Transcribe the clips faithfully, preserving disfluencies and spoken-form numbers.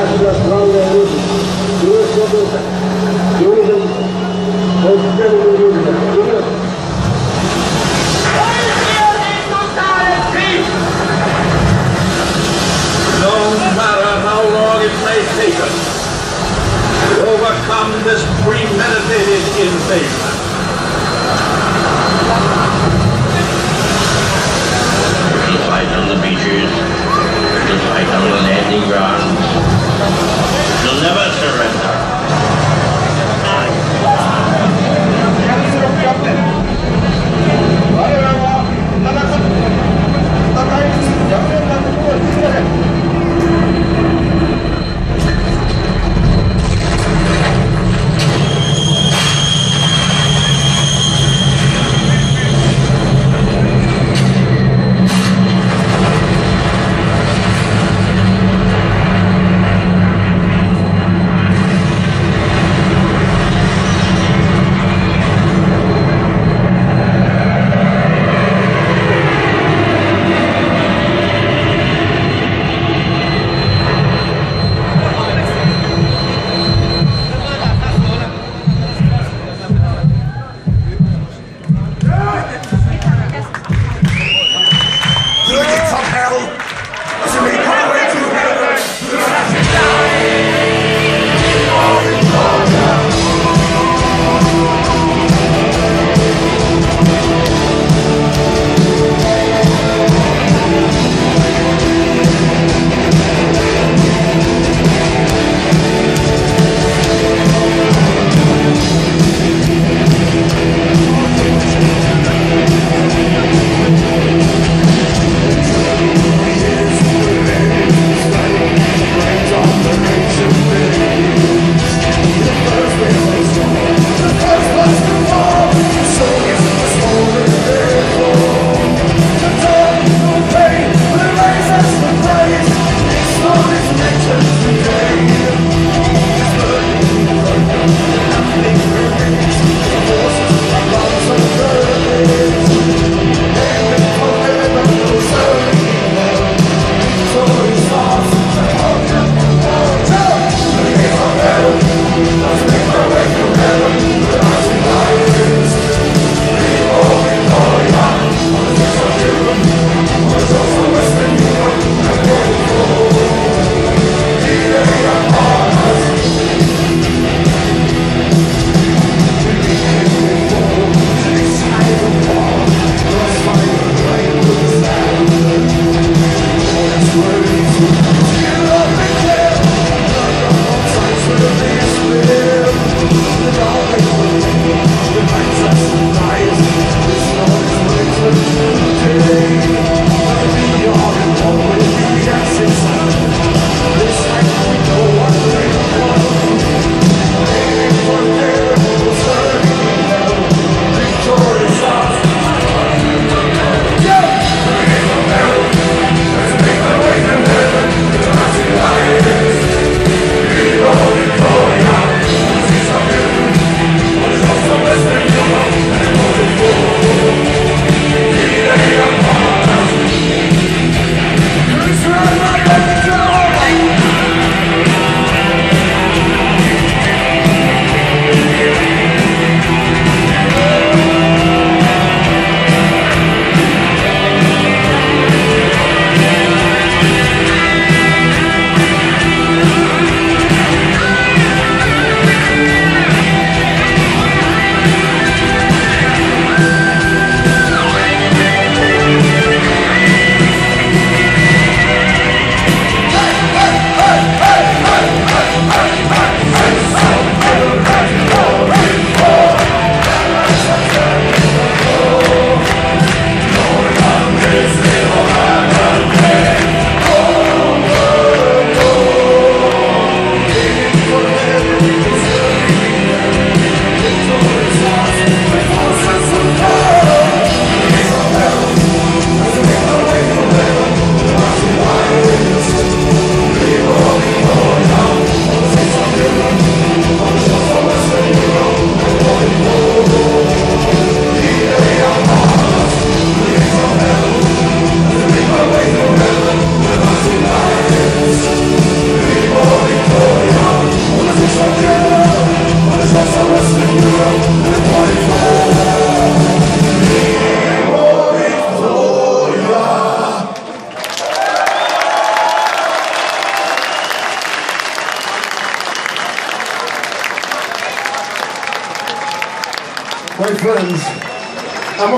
matter how long it may take us to overcome this premeditated invasion. We'll fight on the beaches. We'll fight on the landing grounds. We'll never surrender.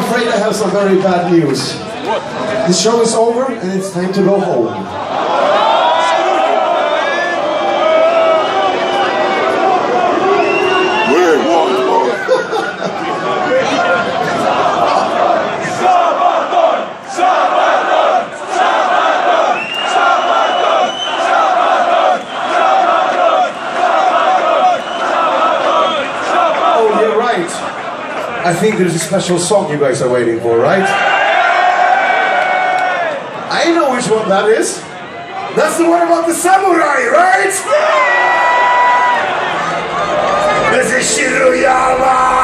afraid I have some very bad news. The show is over and it's time to go home. Oh, you're right. I think there's a special song you guys are waiting for, right? I know which one that is. That's the one about the samurai, right? This is Shiruyama!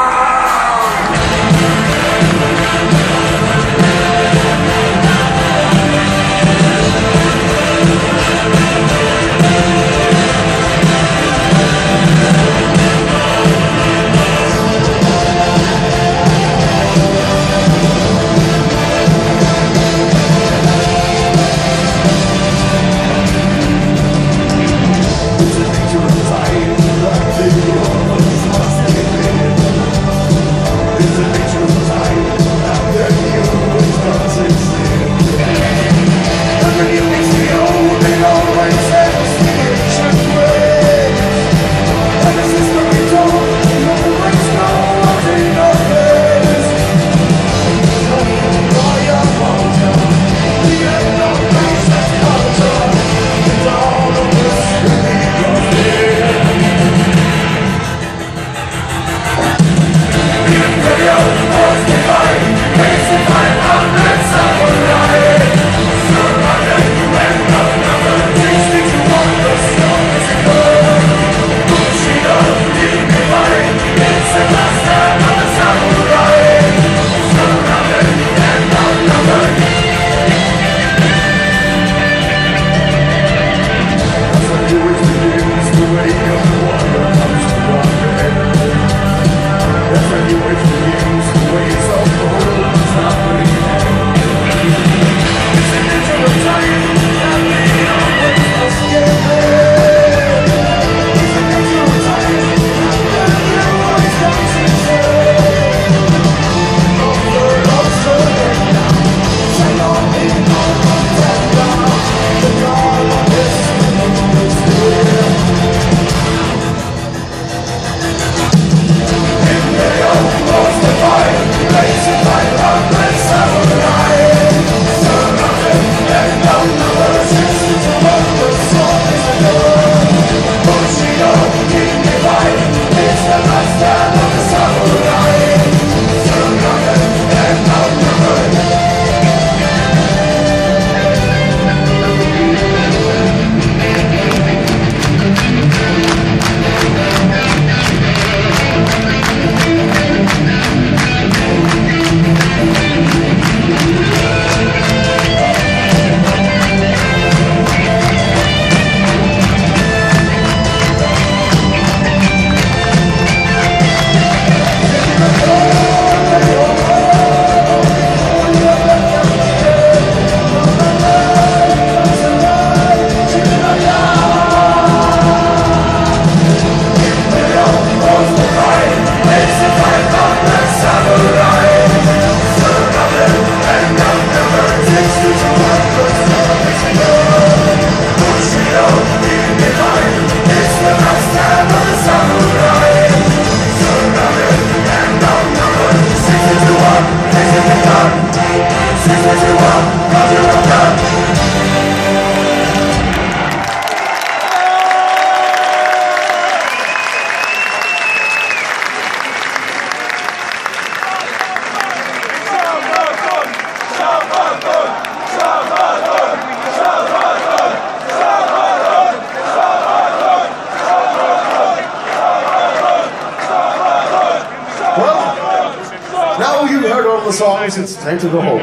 The songs, it's time to go home.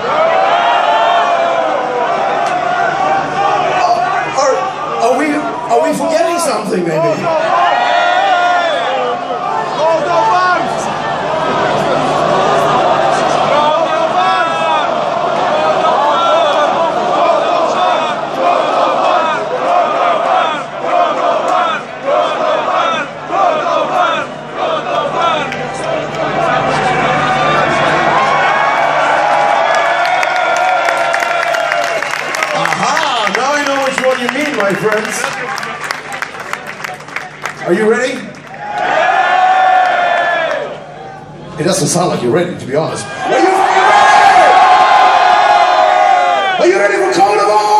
Uh, are, are we are we forgetting something maybe? you mean, my friends? Are you ready? It doesn't sound like you're ready, to be honest. Are you ready? Are you ready for Code of Art?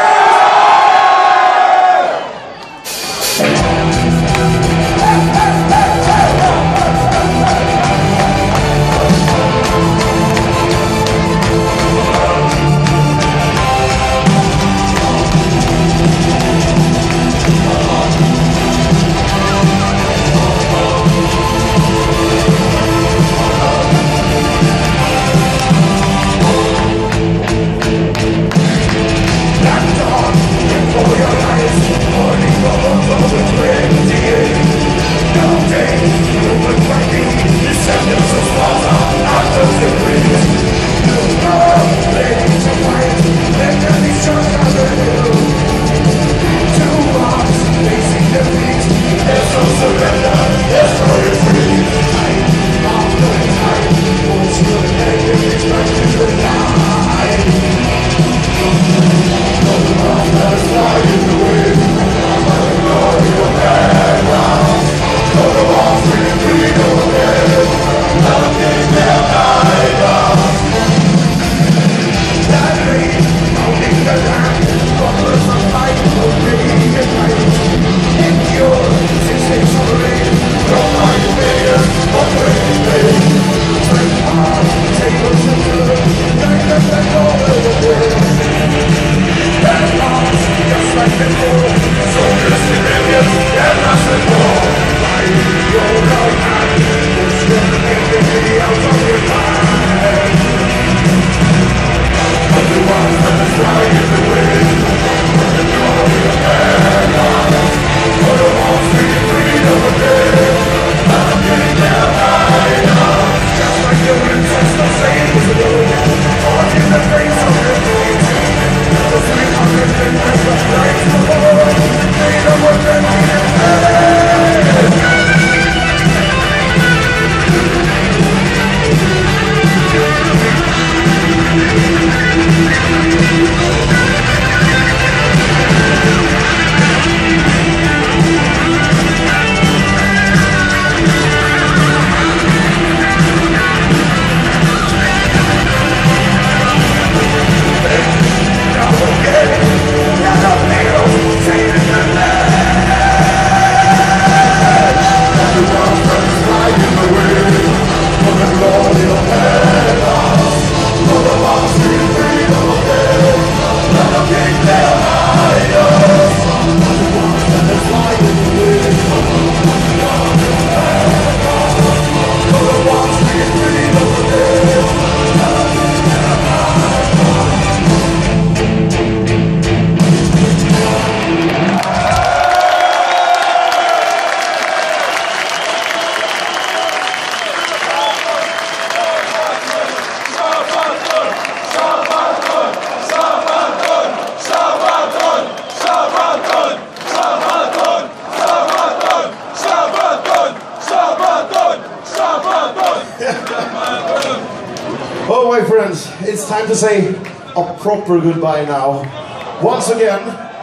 Oh, my friends, it's time to say a proper goodbye now. Once again,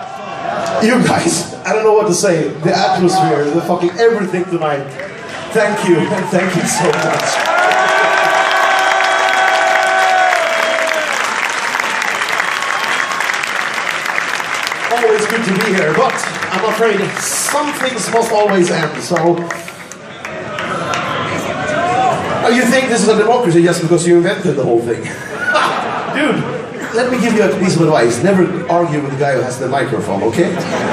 you guys, I don't know what to say. The atmosphere, the fucking everything tonight. Thank you, and thank you so much. Always good to be here, but I'm afraid some things must always end, so... Oh, you think this is a democracy just because you invented the whole thing? Dude, let me give you a piece of advice. Never argue with the guy who has the microphone, okay?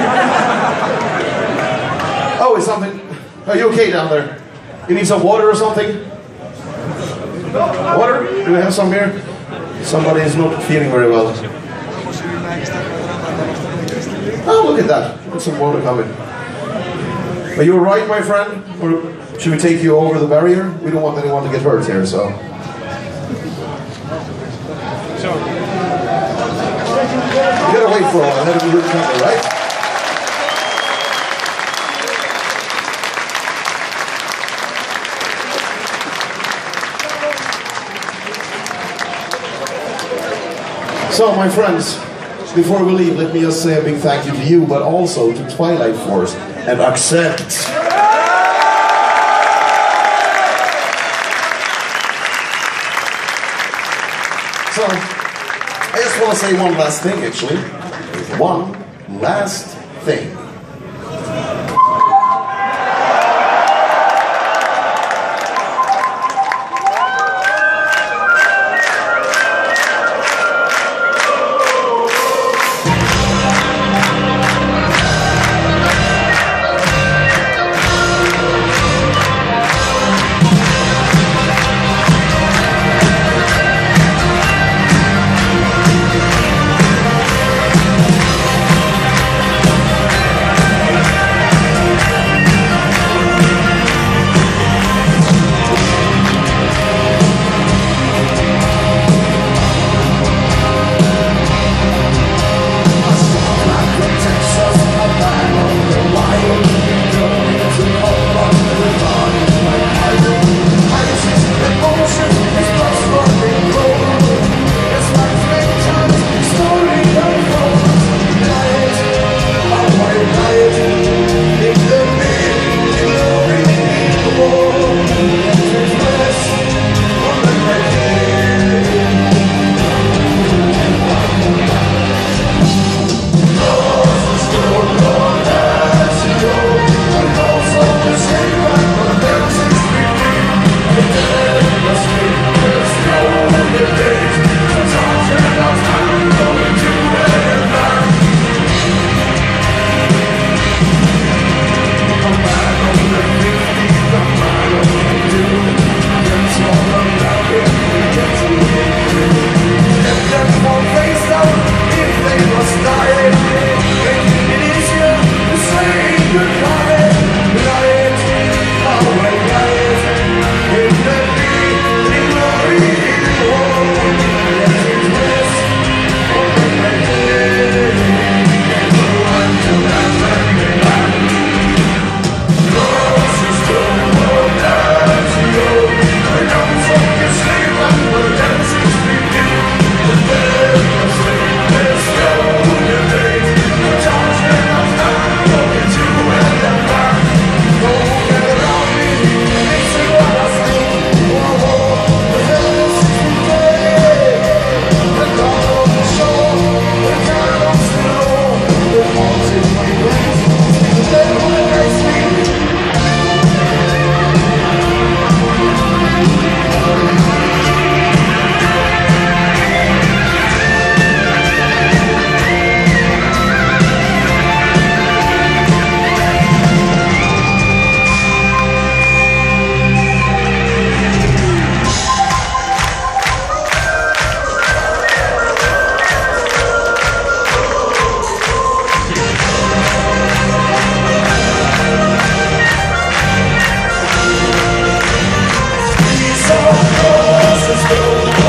Oh, it's something... Are you okay down there? You need some water or something? Water? Do we have some here? Somebody is not feeling very well. Oh, look at that. There's some water coming. Are you alright, my friend? Or should we take you over the barrier? We don't want anyone to get hurt here, so... You gotta wait for a while, that'll be good company, right? So, my friends, before we leave, let me just say a big thank you to you, but also to Twilight Force and Accept. So, I just want to say one last thing, actually. One last thing.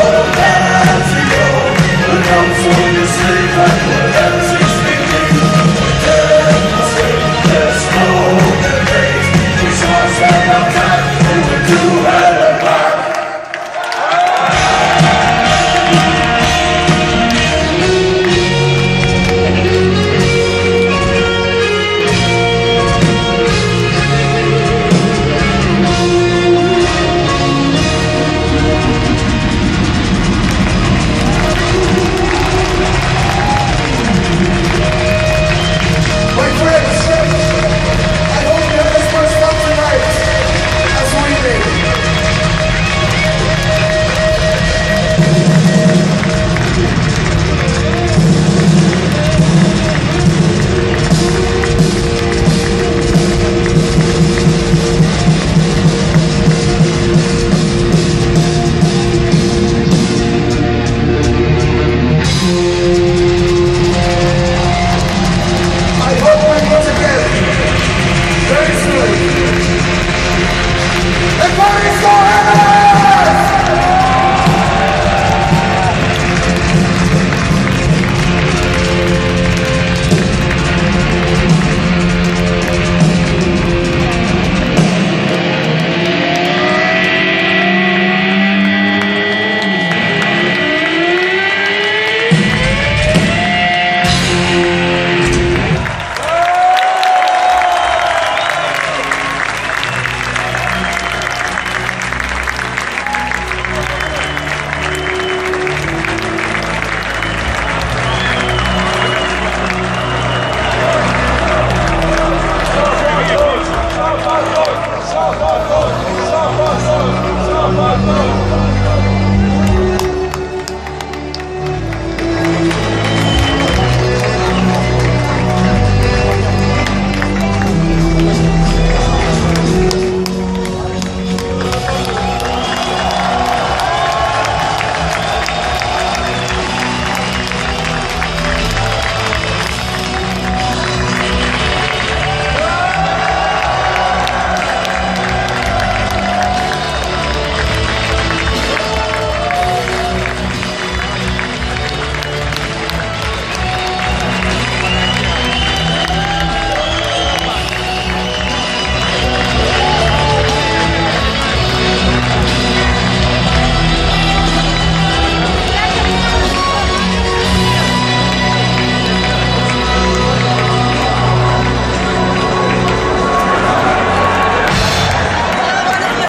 Come for your sleep and whatever six feet deep.